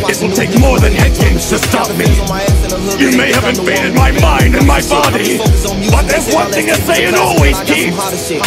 It will take more than head games to stop me. You may have invaded my mind and my body, but there's one thing a Saiyan always keeps.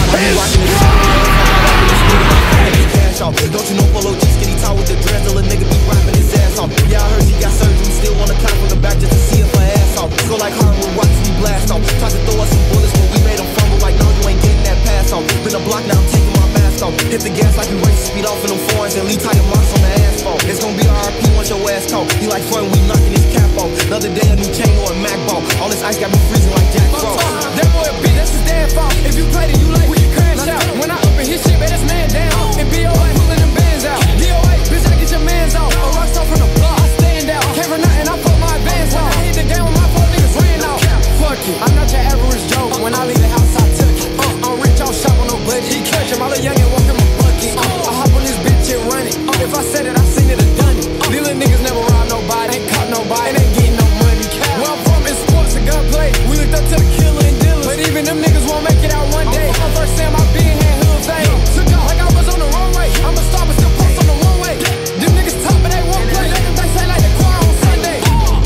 Don't you know Polo G skinny tall with the dreads, till a nigga be rapping his ass off. Yeah, I heard she got surgery, still wanna count from the back just to see if her ass off. Go like hardwood, watch me blast off. Tried to throw us some bullets, but we made them fumble like, no, you ain't getting that pass off. Been a block now, I'm taking my mask off. Hit the gas like you race, speed off in them foreigns and leave tire marks on the asphalt. It's gonna be RIP once your ass caught. He like Floyd, we knocking his cap off. Another day, a new chain or a Mac ball. All this ice got me freezing like Jack Frost. That boy a bitch, that's his damn fault. If you played it, you like when you crash out. When I up in his shit, man, that's man down. And BOA pulling them bands out. DOA, bitch, I get your mans off. A rock star from the block, I stand out. Came for nothing, I put my advance on. I hit the game with my four niggas ran out. Fuck it, I'm not your average Joe. When I leave the house, I took it. I'm rich, I'm shop on no budget. He catch him, all the young and walk in my bucket. I hop on this bitch and run it. If I said it, I seen it and done it. These little niggas never rob nobody, ain't caught nobody, ain't getting no money. Where I'm from is sports and gunplay. We looked up to the killer and dealers, but even them niggas won't make it out one day. My first time I been had hood fame. Took off like I was on the runway. I'ma stop and still post on the one way. Them niggas top but they won't play. They say like the choir on Sunday.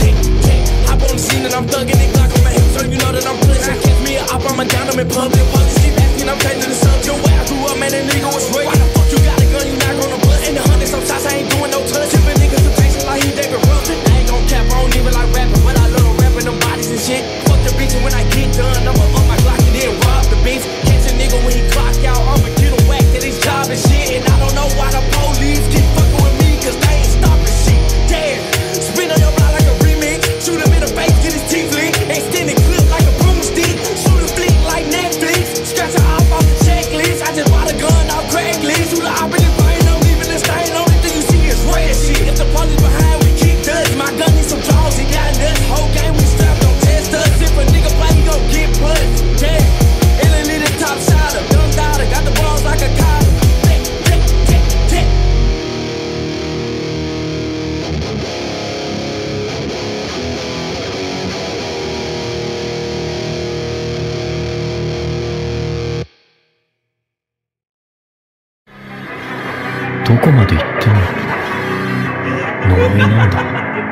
Hop on the scene and I'm thugging it, Glock on my hip, so you know that I'm blitzing. Catch me a op, I'ma down them in public. Police keep asking, I'm changing the subject. Your way I grew up, man, that nigga was straight. Why the fuck you got a gun, you not gonna bust? In the hundreds of shots, I ain't doing no touch. Tipping niggas to patience like he dead corrupted. I ain't gon' cap, I don't even like rapping, but I love rapping them bodies and shit. Fuck the bitch and when I get done, I'ma up my Glock and then rob the bitch. Catch a nigga when he clock out, I'ma get him whacked at his job and shit. And I don't know why the police keep fucking with me, cause they ain't stopping shit. Damn, spin on your block like a remix. Shoot him in the face, get his teeth licked. Extend it clip like a broomstick. Shoot a flick like Netflix. Scratch her off the checklist. I just bought a gun off Craigslist. Shoot the op in his brain, I'm leaving the stain. Only thing you see is red shit. If the police behind, we kick dust. My gun needs some jaws, he got nuts. Whole game we strapped, don't test us. If a nigga play, he gon' get punched. Damn, Ellen need a top shotter. Dumb daughter, got the balls like a cotter. Tick. どこまで行っても呪いなんだ。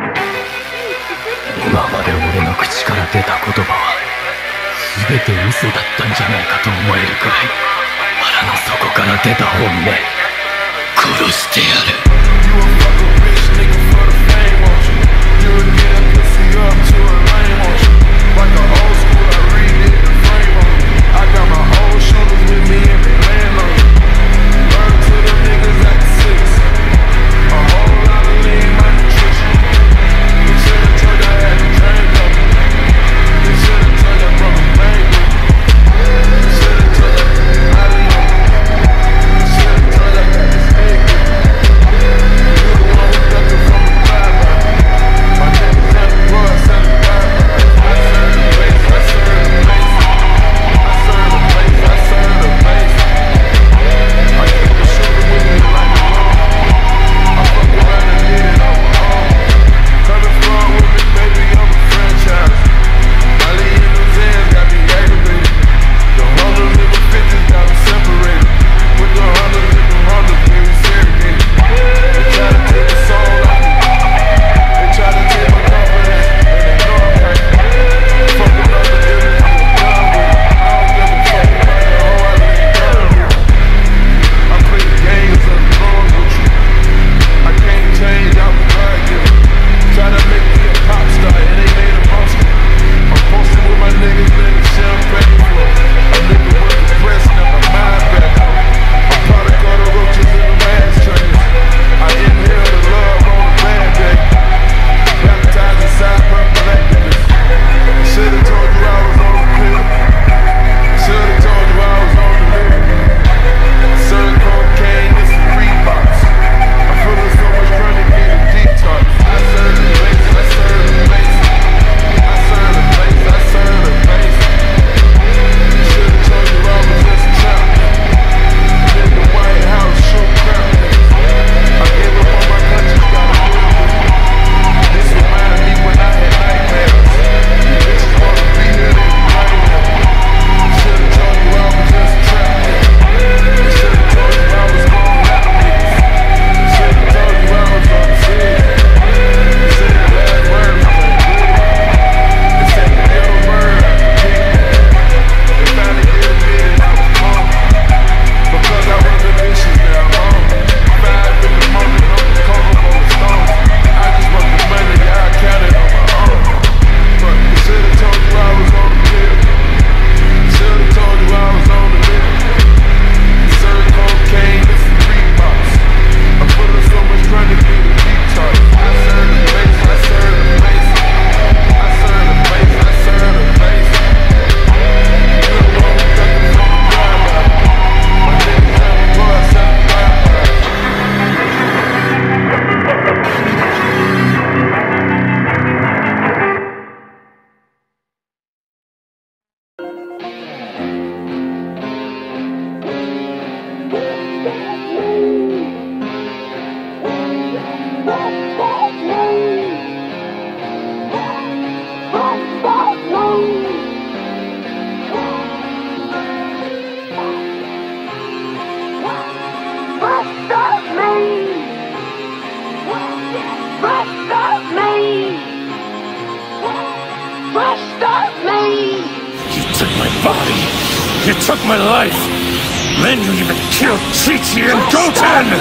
今まで俺の口から出た言葉は全て嘘だったんじゃないかと思えるくらい腹の底から出た本音、殺してやる。 body. You took my life. Then you even killed Chi-Chi and Goten!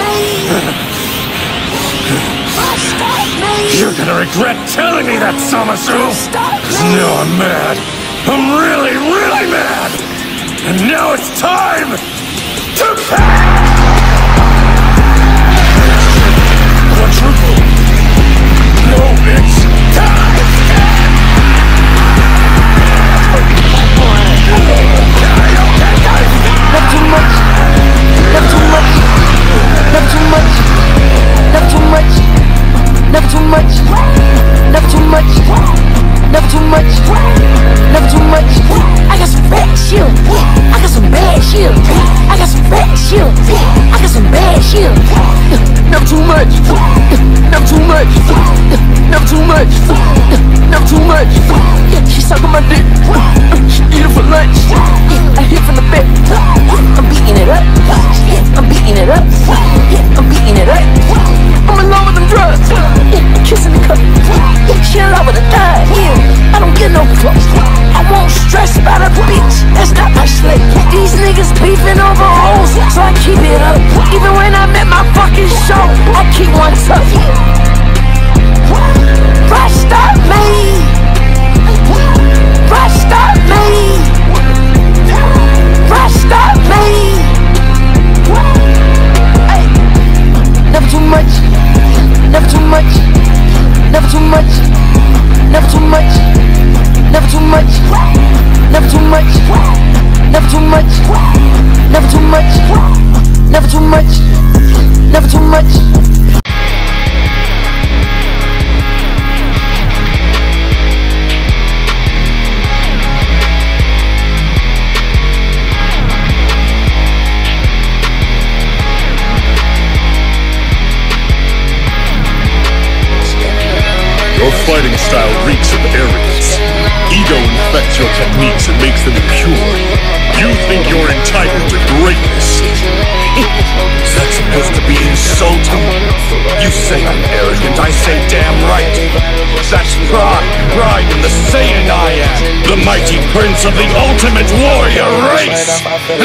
You're gonna regret telling me that, Samasu! Cause now I'm mad. I'm really, really mad! And now it's time to pay! Quadruple! No, it's time! Never too much, never too much, never too much, never too much, never too much, never too much, never too much, never too much. I got some bad shit, I got some bad shit, I got some bad shit, I got some bad shit. Never too much, never too much, never too much, never too much. She sucking my dick, she eat it for lunch. I hit from the back, I'm beating it up, I'm beating it up, I'm beating it up. I'm in love with them drugs, I'm kissing the cup. She in love with a thigh, I don't get no fucks. I won't stress about a bitch, that's not my slave. These niggas beefing over hoes, so I keep it up. Even when I'm at my fucking show, I keep one tough. Rasta me, Rasta me, Rasta me. Never too much, never too much, never too much, never too much, never too much, never too much, never too much, never too much, never too much, never too much. Your fighting style reeks of arrogance. Ego infects your techniques and makes them pure. You think you're entitled to greatness. Is that supposed to be insulting? You say I'm arrogant, I say damn right. That's pride in the Saiyan I am. The mighty prince of the ultimate warrior race.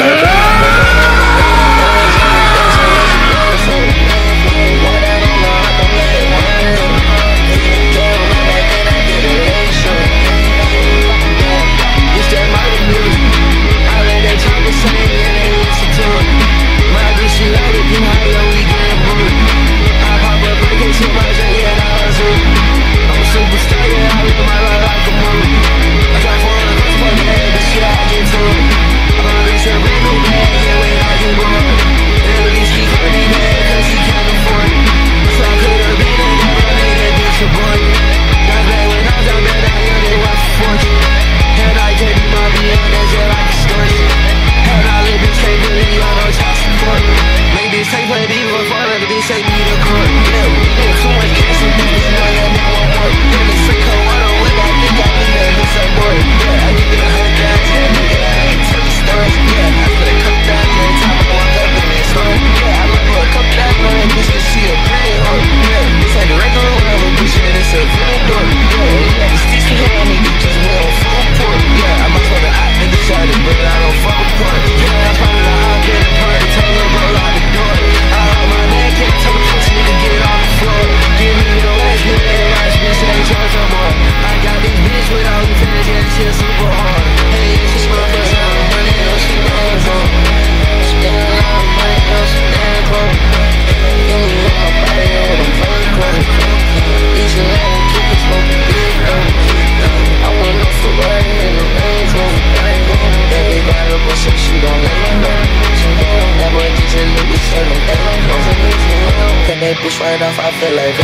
Right off, I feel like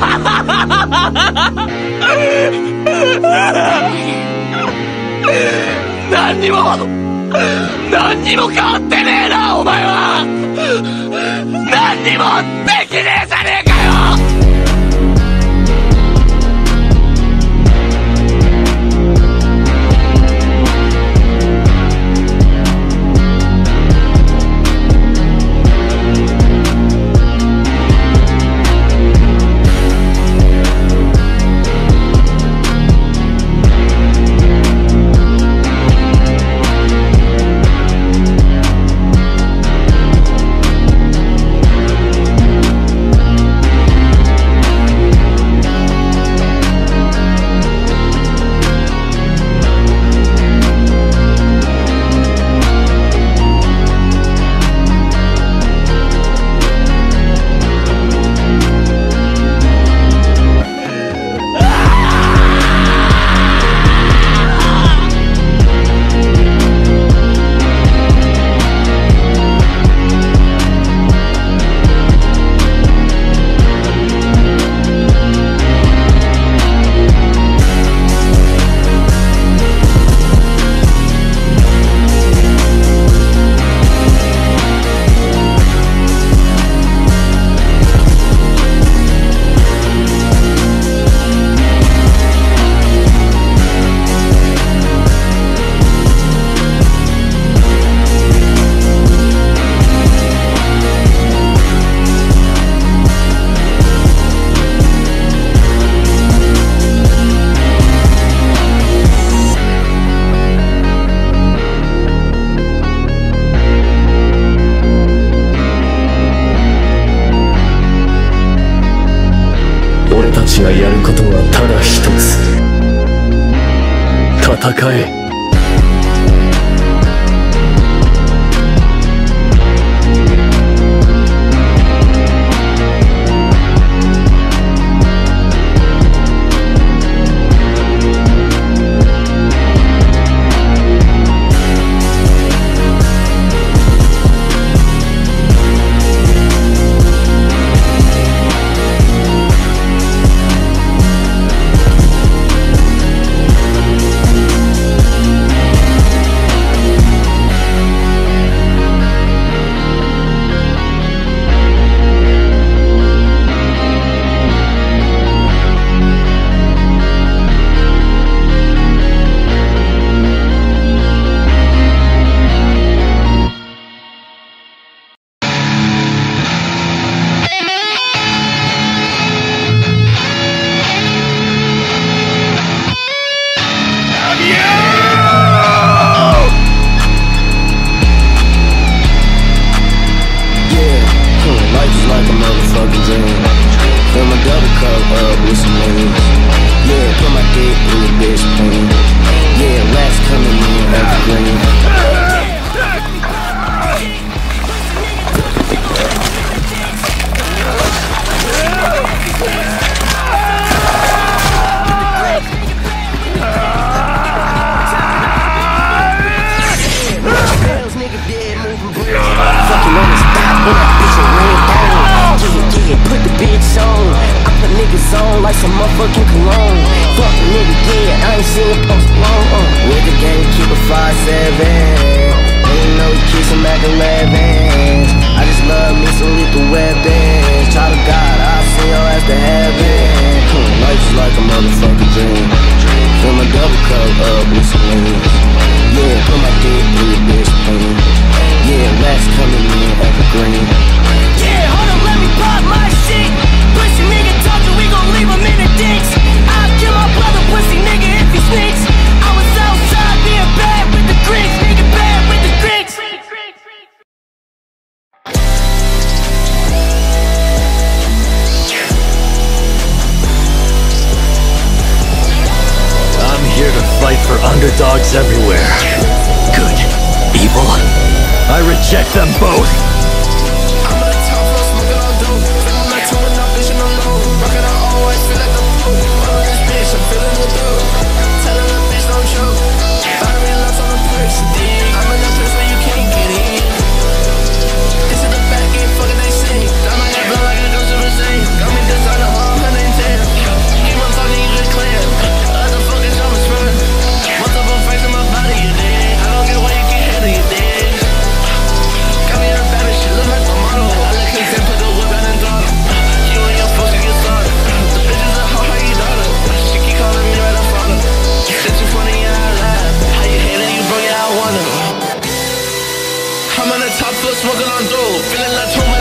Ha 何にも変わってねえな、お前は。何にもできねえじゃねえかよ。がやることはただ一つ。戦え。 Underdogs everywhere. Good, evil. I reject them both. I'm on the top floor, smoking all dope. Feeling like two and not vision alone. Rockin' out all white, feel like the Pope. All of this bitch, I'm feeling the dope. Telling the bitch don't choke. Battery locks on the purse, dig. I'm in that place where you can't get in. This is the back end, fucking they sing. Got my head blown like a ghost of a saint. Got me designing all 110. Keep on talking, you just clear. Other fucking numbers run. Multiple facts in my body, you dig. I don't feeling like too